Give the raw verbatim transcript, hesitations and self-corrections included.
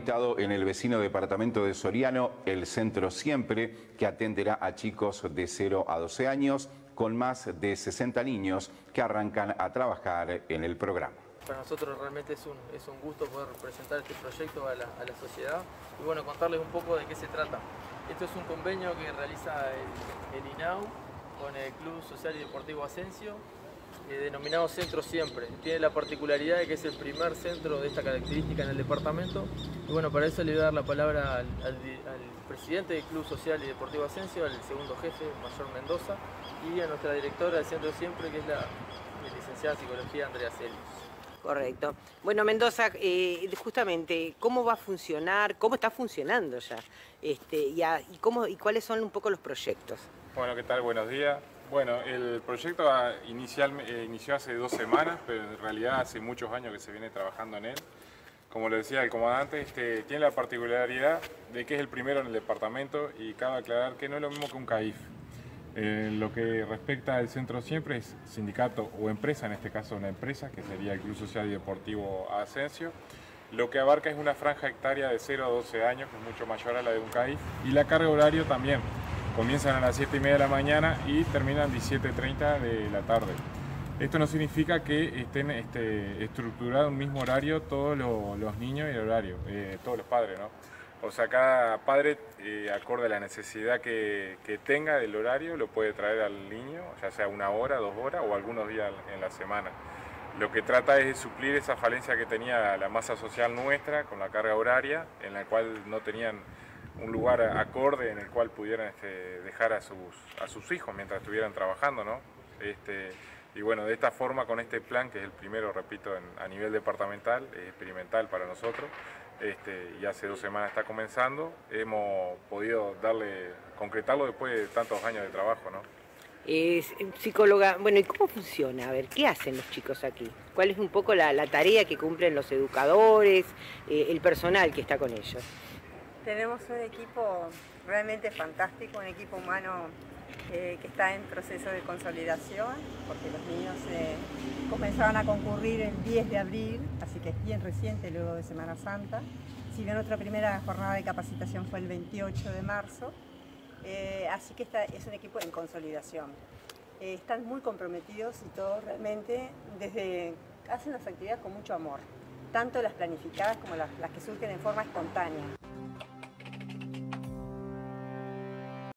ubicado en el vecino departamento de Soriano, el Centro Siempre, que atenderá a chicos de cero a doce años, con más de sesenta niños que arrancan a trabajar en el programa. Para nosotros realmente es un, es un gusto poder presentar este proyecto a la, a la sociedad y bueno, contarles un poco de qué se trata. Esto es un convenio que realiza el, el I N A U con el Club Social y Deportivo Asensio, eh, denominado Centro Siempre. Tiene la particularidad de que es el primer centro de esta característica en el departamento y bueno, para eso le voy a dar la palabra al, al, al presidente del Club Social y Deportivo Asensio, al segundo jefe, Mayor Mendoza, y a nuestra directora del Centro Siempre, que es la, la licenciada en Psicología Andrea Celius. Correcto. Bueno, Mendoza, eh, justamente, ¿cómo va a funcionar? ¿Cómo está funcionando ya? Este, y, a, y, cómo, ¿Y cuáles son un poco los proyectos? Bueno, ¿qué tal? Buenos días. Bueno, el proyecto inicial, eh, inició hace dos semanas, pero en realidad hace muchos años que se viene trabajando en él. Como lo decía el comandante, este, tiene la particularidad de que es el primero en el departamento y cabe aclarar que no es lo mismo que un C A I F. Eh, lo que respecta al Centro Siempre es sindicato o empresa, en este caso una empresa, que sería el Club Social y Deportivo Asensio. Lo que abarca es una franja hectárea de cero a doce años, que es mucho mayor a la de un C A I F, y la carga horario también. Comienzan a las siete y media de la mañana y terminan diecisiete y treinta de la tarde. Esto no significa que estén este, estructurados en un mismo horario todos los, los niños y el horario, eh, todos los padres, ¿no? O sea, cada padre, eh, acorde a la necesidad que, que tenga del horario, lo puede traer al niño, ya sea una hora, dos horas o algunos días en la semana. Lo que trata es de suplir esa falencia que tenía la masa social nuestra con la carga horaria, en la cual no tenían un lugar acorde en el cual pudieran este, dejar a sus, a sus hijos mientras estuvieran trabajando, ¿no? Este, y bueno, de esta forma, con este plan, que es el primero, repito, en, a nivel departamental, es experimental para nosotros, este, y hace dos semanas está comenzando, hemos podido darle, concretarlo después de tantos años de trabajo, ¿no? Eh, psicóloga, bueno, ¿y cómo funciona? A ver, ¿qué hacen los chicos aquí? ¿Cuál es un poco la, la tarea que cumplen los educadores, eh, el personal que está con ellos? Tenemos un equipo realmente fantástico, un equipo humano eh, que está en proceso de consolidación, porque los niños eh, comenzaron a concurrir el diez de abril, así que es bien reciente, luego de Semana Santa. Si bien nuestra primera jornada de capacitación fue el veintiocho de marzo, eh, así que está, es un equipo en consolidación. Eh, están muy comprometidos y todos realmente desde, hacen las actividades con mucho amor, tanto las planificadas como las, las que surgen en forma espontánea.